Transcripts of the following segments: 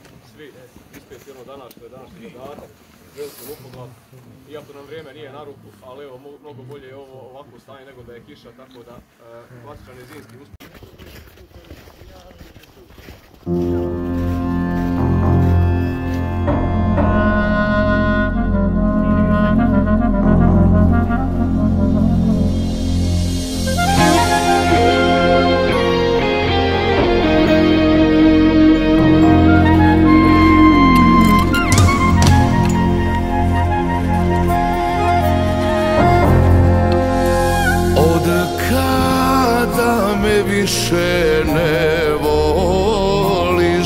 svi ispeti ono danas što je današnji zadatak, Veliki Lupoglav. Iako nam vrijeme nije na ruku, ali evo, mnogo bolje je ovo ovako stanje nego da je kiša, tako da klasičan je zimski uspjeh. Više ne voliš,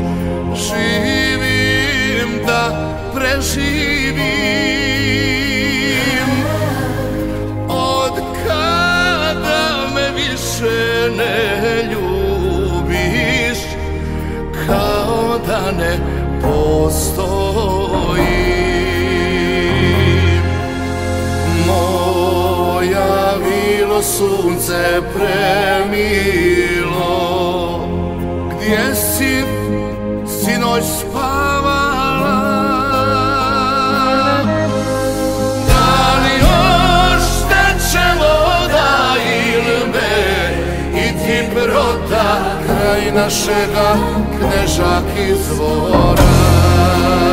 živim da preživim. Od kada me više ne ljubiš, kao da ne postojim. Moja vilo sunce premilo, gdje si sinoć spavala? Da li još teče voda ili me i ti broda kraj našega Knežak izvora?